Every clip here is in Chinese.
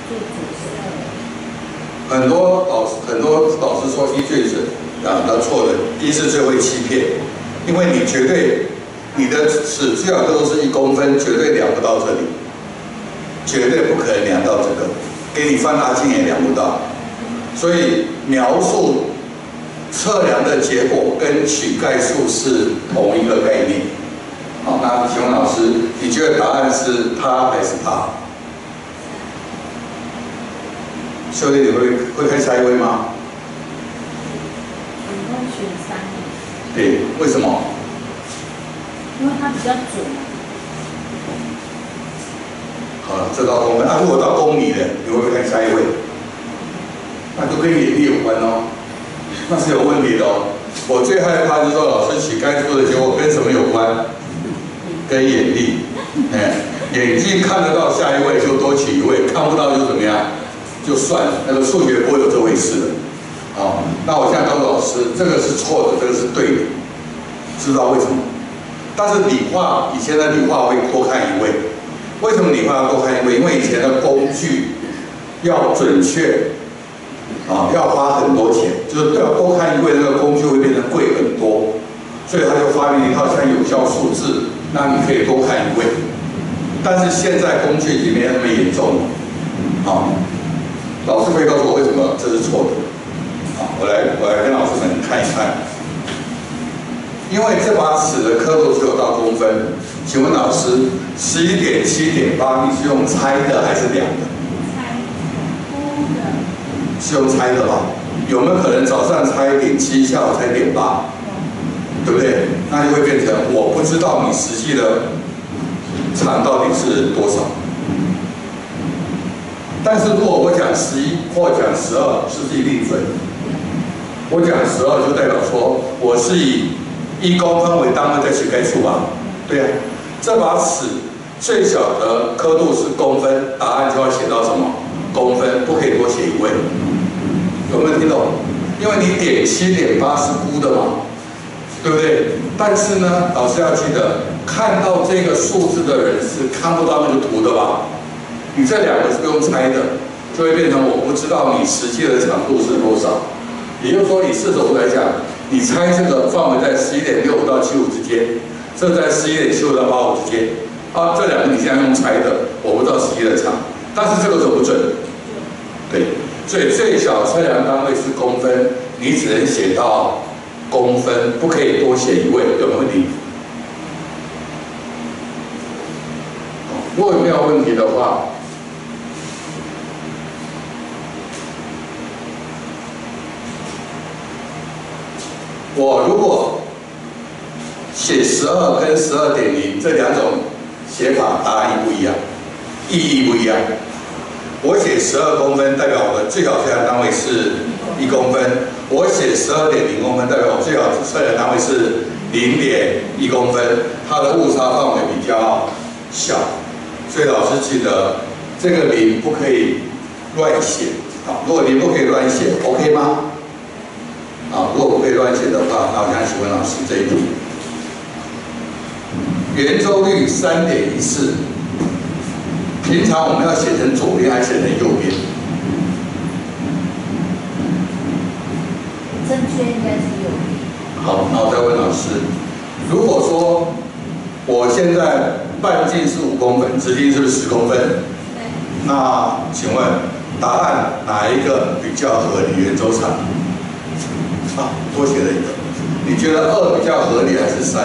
很多老师说依据是他错了，一是最会欺骗，因为你绝对你的尺最好都是1公分，绝对量不到这里，绝对不可能量到这个，给你放大镜也量不到，所以描述测量的结果跟取概数是同一个概念。好，那请问老师，你觉得答案是他还是他？秀丽，你会看下一位吗？ 我会选3。 对，为什么？ 因为它比较准。 好了，这道公分。如果到公里的，你会不会看下一位？那就跟眼力有关哦，那是有问题的哦。我最害怕就是说老师取概数的结果跟什么有关？跟眼力。眼睛看得到下一位就多取1位，看不到就怎么样？就算了，那个数学不会有这回事的。好，那我现在告诉老师，这个是错的，这个是对的，知道为什么？但是理化以前的理化会多看1位，为什么理化要多看1位？因为以前的工具要准确，要花很多钱，就是要多看1位，那个工具会变成贵很多，所以他就发明一套像有效数字，那你可以多看1位。但是现在工具已经没那么严重了，好。老师可以告诉我为什么这是错的？好，我来跟老师们看一看。因为这把尺的刻度只有到公分，请问老师，11点、7.8，你是用猜的还是量的？ 猜的。 是用猜的吧？有没有可能早上猜1.7，下午猜1.8？对不对？那就会变成我不知道你实际的长到底是多少。但是如果我讲11或讲12，是不是一定准？我讲12就代表说我是以1公分为单位在取概数吧？对呀，这把尺最小的刻度是公分，答案就要写到什么？公分，不可以多写1位。有没有听懂？因为你点7.8是估的嘛，对不对？但是呢，老师要记得，看到这个数字的人是看不到那个图的吧？你这2个是不用猜的，就会变成我不知道你实际的长度是多少。也就是说，以4轴来讲，你猜这个范围在11.65到75之间，这在11.75到85之间。这2个你现在用猜的，我不知道实际的长，但是这个准不准？对，所以最小测量单位是公分，你只能写到公分，不可以多写1位，有没有问题？如果没有问题的话，我如果写12跟12.0这2种写法，答案不一样，意义不一样。我写12公分，代表我的最小测量单位是1公分；我写12.0公分，代表我最小测量单位是0.1公分，它的误差范围比较小。所以老师记得，这个0不可以乱写。好，如果0不可以乱写 ，OK 吗？如果不可以乱写的话，那我想请问老师这一题，圆周率3.14，平常我们要写成左边还是写成右边？ 正确应该是右边。 好，那我再问老师，如果说我现在半径是5公分，直径是不是10公分？ 对。 那请问答案哪一个比较合理？圆周长？多写了1个。你觉得2比较合理还是3？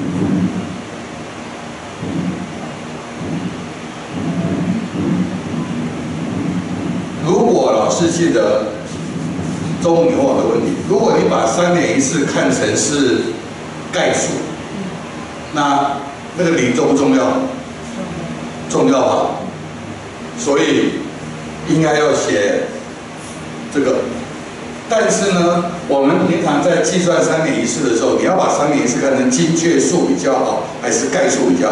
如果老师记得中午你问我的问题，如果你把3.14看成是概数，那个0重不重要？重要吧？所以应该要写这个。但是呢，我们平常在计算3.14的时候，你要把3.14看成精确数比较好，还是概数比较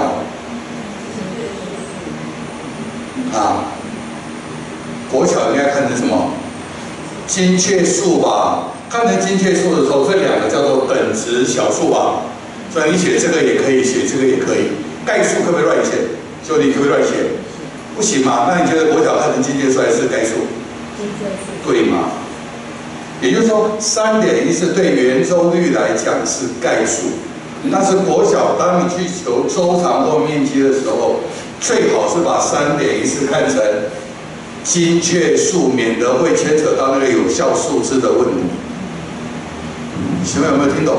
好？国小应该看成什么？精确数吧。看成精确数的时候，这2个叫做等值小数吧。所以你写这个也可以，写这个也可以。概数可不可以乱写？就你可不可以乱写？ 不行嘛？那你觉得国小看成精确数还是概数？ 精确数。 对嘛？也就是说，3.14对圆周率来讲是概数，但是国小当你去求周长或面积的时候，最好是把3.14看成精确数，免得会牵扯到那个有效数字的问题。请问有没有听懂？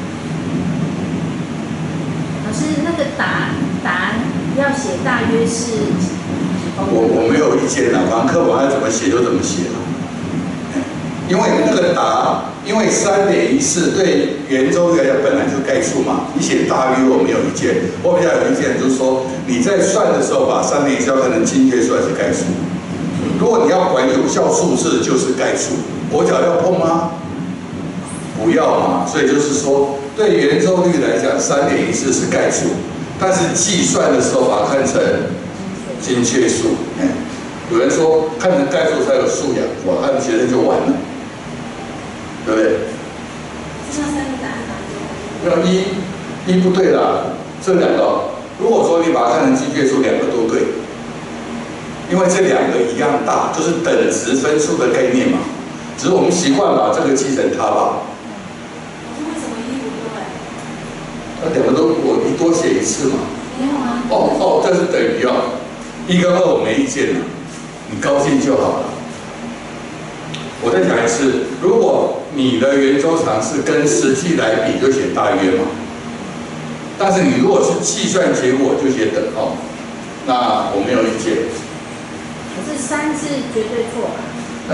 老师，那个答案要写大约是几公分？ 我没有意见啦，反正课本爱怎么写就怎么写啦。因为那个因为3.14对圆周率来讲本来就概数嘛，你写大约我没有意见。我比较有意见就是说，你在算的时候把3.14要看成精确数还是概数。如果你要管有效数字，就是概数。国小要碰吗？不要嘛。所以就是说，对圆周率来讲，3.14是概数，但是计算的时候把它看成精确数。有人说看成概数才有素养，哇，他们学生就完了。对不对？ 那3个答案哪那一不对啦，这2个，如果说你把它看成精确数，2个都对，因为这2个一样大，就是等值分数的概念嘛。只是我们习惯把这个记成它吧。 为什么1不对？ 那2个都我多写1次嘛。 没有啊。 这是等于哦，1跟2我没意见了，你高兴就好了。我再讲一次，如果你的圆周长是跟实际来比，就写大约嘛。但是你如果是计算结果，就写等号。那我没有意见。 可是3是绝对错吧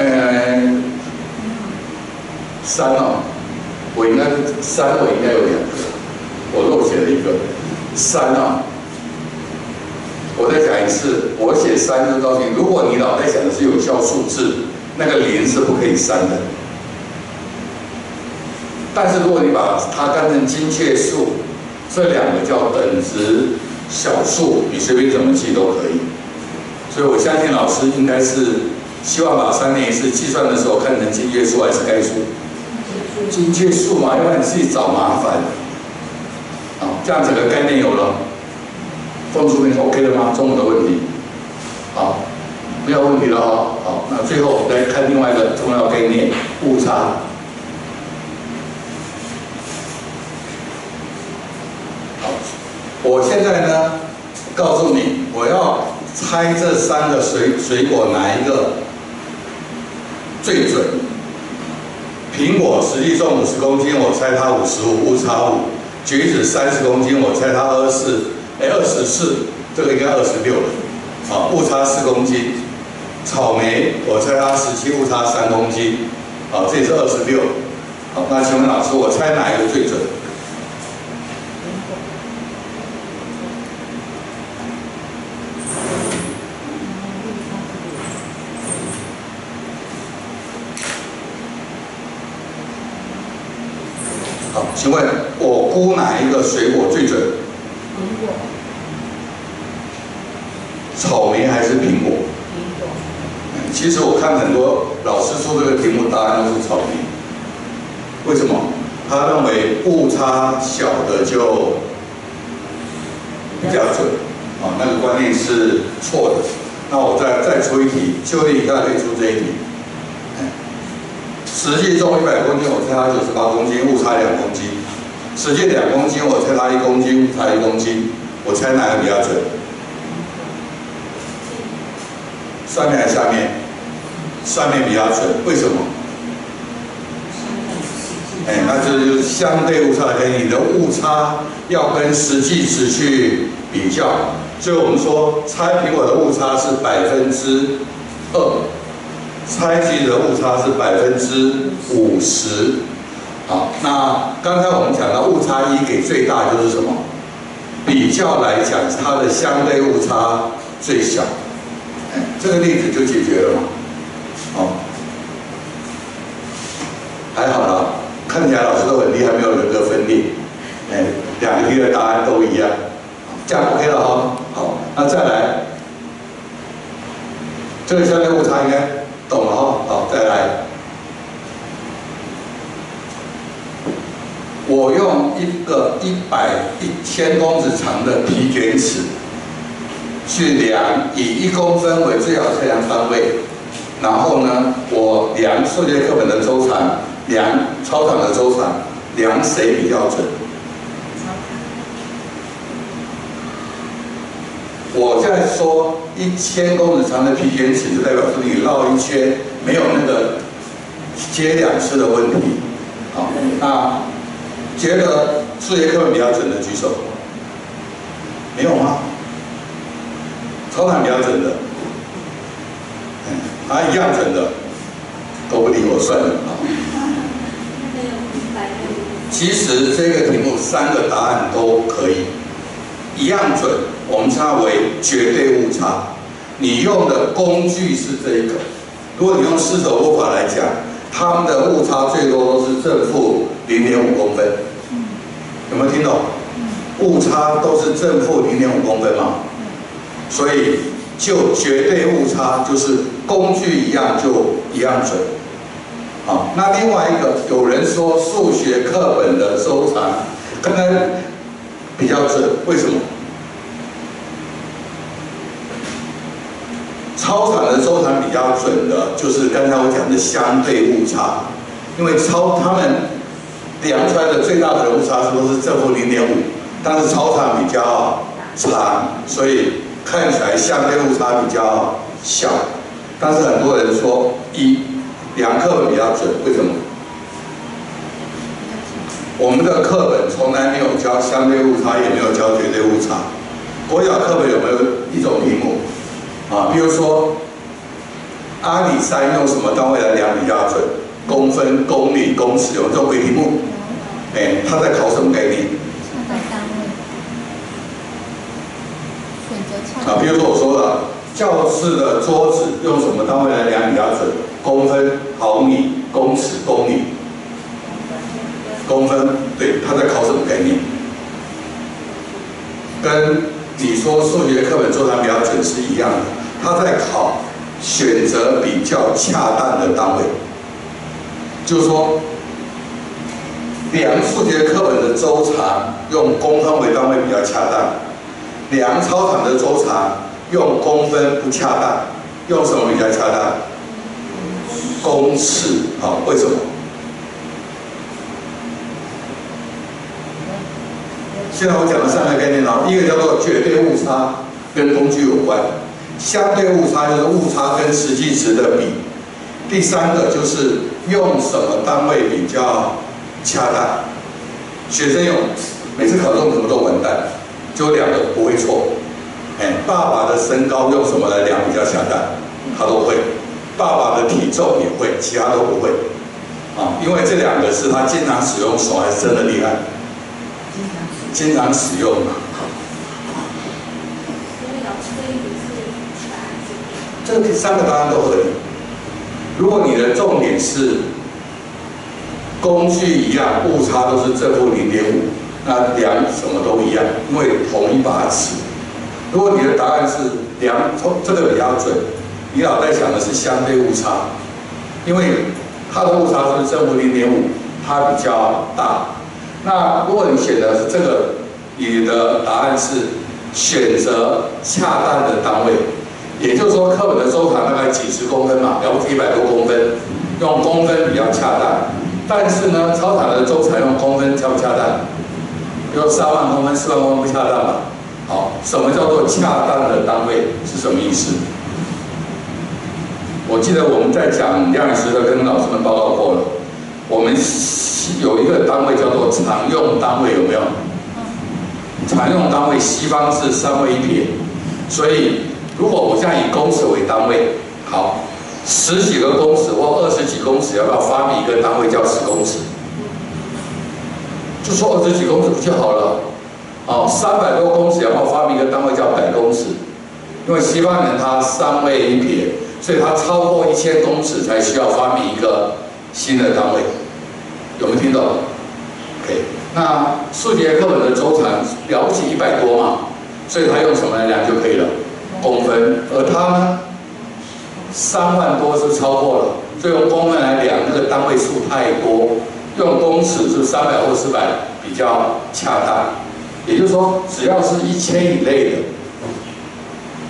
？3哦，我应该3，我应该有2个，我漏写了1个。3哦，我再讲一次，我写3就告诉你，如果你脑袋想的是有效数字。那个0是不可以删的，但是如果你把它看成精确数，这2个叫等值小数，你随便怎么记都可以。所以我相信老师应该是希望把3.14计算的时候看成精确数还是概数？精确数嘛，要不然你自己找麻烦。这样整个概念有了，凤书你 OK 了吗？中午的问题，好。没有问题了哈，好，那最后我们来看另外一个重要概念——误差。好，我现在呢，告诉你，我要猜这3个水果哪一个最准。苹果实际重50公斤，我猜它55，误差5；橘子30公斤，我猜它24，这个应该26了，好，误差4公斤。草莓，我猜它17，误差3公斤，好，这也是26。好，那请问老师，我猜哪一个最准？好，请问我估哪一个水果最准？ 苹果。 草莓还是苹果？其实我看很多老师出这个题目，答案都是草莓。为什么？他认为误差小的就比较准，那个观念是错的。那我再出一题，就一下可以出这一题。实际重100公斤，我猜它98公斤，误差2公斤；实际2公斤，我猜它1公斤，误差1公斤。我猜哪个比较准？上面还是下面？上面比较准，为什么？那这就是相对误差的概念，你的误差要跟实际值去比较。所以我们说，猜苹果的误差是2%，猜橘子的误差是50%。好，那刚才我们讲到误差1给最大就是什么？比较来讲，它的相对误差最小。这个例子就解决了嘛。好，还好啦，看起来老师都很厉害，没有人格分裂。2个题的答案都一样，这样 OK 了哈。好，那再来，这个相对误差应该懂了哈。好，再来，我用一个1000公尺长的皮卷尺， 去量，以1公分为最好测量单位，然后呢，我量数学课本的周长，量操场的周长，量谁比较准？我在说1000公尺长的皮剪尺，就代表说你绕一圈没有那个接2次的问题。好，那觉得数学课本比较准的举手。没有吗？操场比较准的，一样准的，都不理我算了。其实这个题目3个答案都可以，一样准，我们称它为绝对误差。你用的工具是这一个，如果你用四手握法来讲，它们的误差最多都是正负0.5公分，有没有听懂？误差都是正负0.5公分嘛，所以就绝对误差就是工具一样就一样准。好，那另外一个有人说数学课本的周长刚刚比较准，为什么？操场的周长比较准的，就是刚才我讲的相对误差，因为他们量出来的最大的误差都是正负0.5。但是操场比较长，所以看起来相对误差比较小。但是很多人说量课本比较准，为什么？我们的课本从来没有教相对误差，也没有教绝对误差。国小课本有没有一种题目啊？比如说阿里山用什么单位来量比较准？公分、公里、公尺，有这种题目？他在考什么概念？比如说我说了，教室的桌子用什么单位来量比较准？公分、毫米、公尺、公里。公分，对，他在考什么概念？跟你说数学课本周长比较准是一样的，他在考选择比较恰当的单位，就是说，量数学课本的周长用公分为单位比较恰当。量操场的周长用公分不恰当，用什么比较恰当？公尺。好，为什么？现在我讲的3个概念一个叫做绝对误差，跟工具有关；相对误差就是误差跟实际值的比；第3个就是用什么单位比较恰当。学生每次考中什么都完蛋。就2个不会错，爸爸的身高用什么来量比较恰当？他都会。爸爸的体重也会，其他都不会。因为这2个是他经常使用手，还是真的厉害？经常使用嘛。这3个答案都合理。如果你的重点是工具一样，误差都是正负0.5。那量什么都一样，因为同一把尺。如果你的答案是量这个比较准，你脑袋想的是相对误差，因为它的误差是正负0.5，它比较大。那如果你选的是这个，你的答案是选择恰当的单位，也就是说课本的周长大概几十公分嘛，了不起100多公分，用公分比较恰当。但是呢，操场的周长用公分恰不恰当？比如3万公分、4万公分不恰当吧？好，什么叫做恰当的单位是什么意思？我记得我们在讲量时的跟老师们报告过了，我们有一个单位叫做常用单位，有没有？常用单位西方是3位1撇，所以如果我现在以公尺为单位，好，10几个公尺或20几公尺，要不要发明一个单位叫10公尺？就说20几公尺不就好了？300多公尺，要不要发明一个单位叫100公尺？因为西方人他3位1撇，所以他超过1000公尺才需要发明一个新的单位。有没有听懂 ？OK， 那数学课本的周长了不起100多嘛，所以他用什么来量就可以了？公分。而他呢，3万多是超过了，所以用公分来量，那个单位数太多。用公尺是300或400比较恰当，也就是说，只要是1000以内的，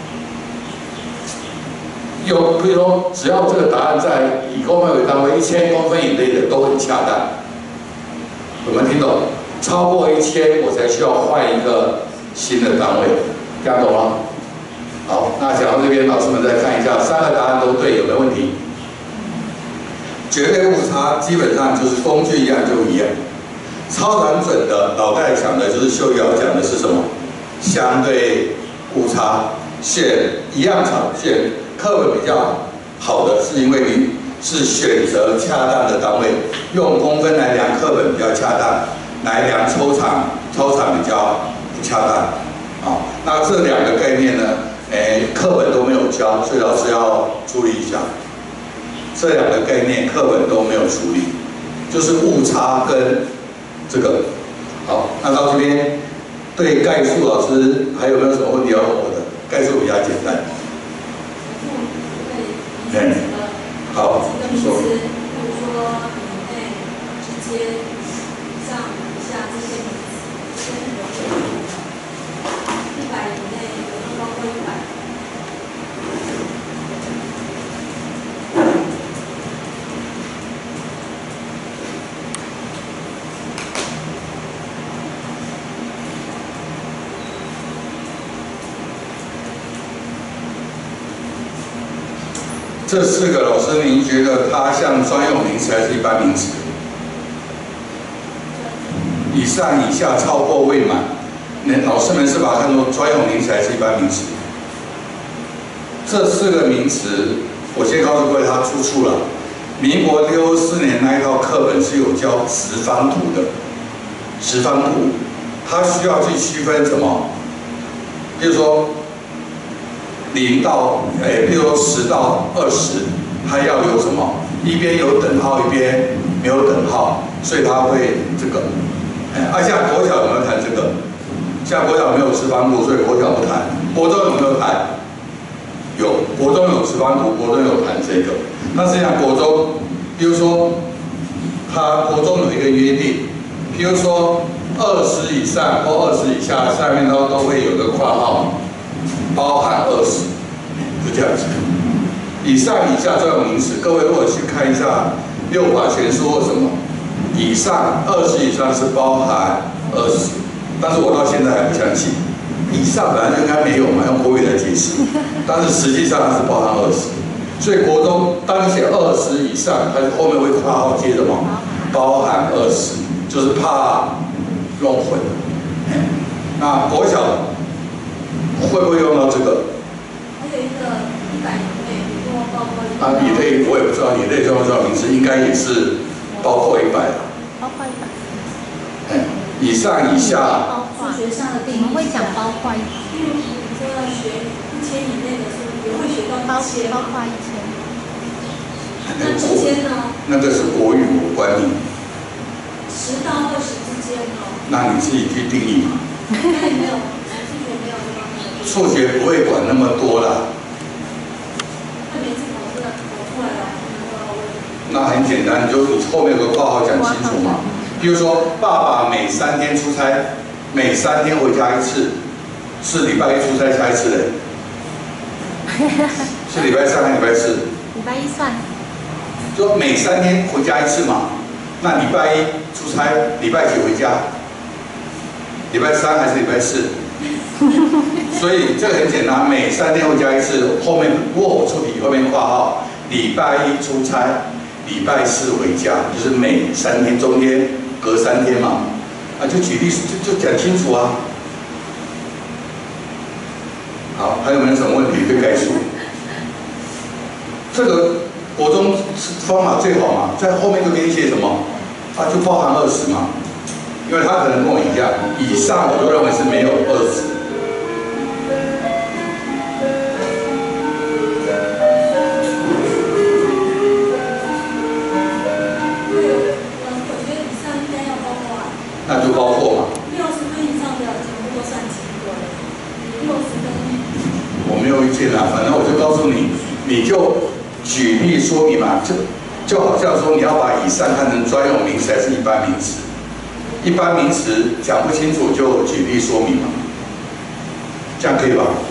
比如说，只要这个答案在以公分为单位1000公分以内的都很恰当。有没有听懂？超过1000，我才需要换一个新的单位，这样懂吗？好，那讲到这边，老师们再看一下，3个答案都对，有没有问题？绝对误差基本上就是工具一样就一样。超常准的脑袋想的就是秀瑶讲的是什么？相对误差，选一样场选课本比较好的，是因为你是选择恰当的单位，用公分来量课本比较恰当，来量抽场比较不恰当。啊，那这2个概念呢，课本都没有教，所以老师要注意一下。这2个概念课本都没有处理，就是误差跟这个。好，那到这边对概述老师还有没有什么问题要问我的？概述比较简单。好， 你说。比如说以内、之间、上、下这些名词，这些很容易。100以内有没有包括100？ 这4个老师，您觉得它像专有名词还是一般名词？以上、以下、超过、未满，老师们是把它看作专有名词还是一般名词？这4个名词，我先告诉各位它出处了。民国64年那一套课本是有教直方图的，直方图，它需要去区分什么？比如说0到比如说10到20，它要有什么？一边有等号，一边没有等号，所以它会这个。像国小有没有谈这个？像国小没有直方图，所以国小不谈。国中有没有谈？有，国中有直方图，国中有谈这个。那实际上国中，比如说，它国中有一个约定，比如说20以上或20以下，下面都会有个括号，包含20，就这样子。以上、以下专有名词，各位如果去看一下六法全书或什么，以上20以上是包含20，但是我到现在还不相信。以上本来就应该没有嘛，用国语来解释，但是实际上它是包含20，所以国中当你写20以上，它后面会括号接什么？包含20，就是怕弄混。那国小会不会用到这个？ 还有一个100以内，如果包括以内我也不知道，以内专有名词应该也是包括100的。 包括100。 以上、以下。 数学上的定义会讲包括100。 因为你说要学1000以内的时候，也会学到1000。 包括1000。 那之间呢？ 那个是国语，我管你。 10到20之间哦。 那你自己去定义嘛。 应该没有，数学没有这方面的。 数学不会管那么多啦。 那每次考出来了， 那很简单，就你后面有个括号讲清楚嘛。比如说，爸爸每3天出差，每3天回家1次，是礼拜1出差下1次的，是礼拜3还是礼拜4？ 礼拜1算。 就每3天回家1次嘛。那礼拜1出差，礼拜几回家？礼拜3还是礼拜4？所以这个很简单，每3天回家1次，后面如果我出题后面括号，礼拜1出差，礼拜4回家，就是每3天中间隔3天嘛，就举例就讲清楚啊。好，还有没有什么问题对概述？这个国中方法最好嘛，在后面就给你写什么？就包含20嘛，因为他可能跟我一样，以上我就认为是没有20。那就包括嘛。 60分以上的全部都算及格了。60分。 我没有意见啦，反正我就告诉你，你就举例说明嘛，就好像说你要把以上看成专有名词还是一般名词，一般名词讲不清楚就举例说明嘛，这样可以吧？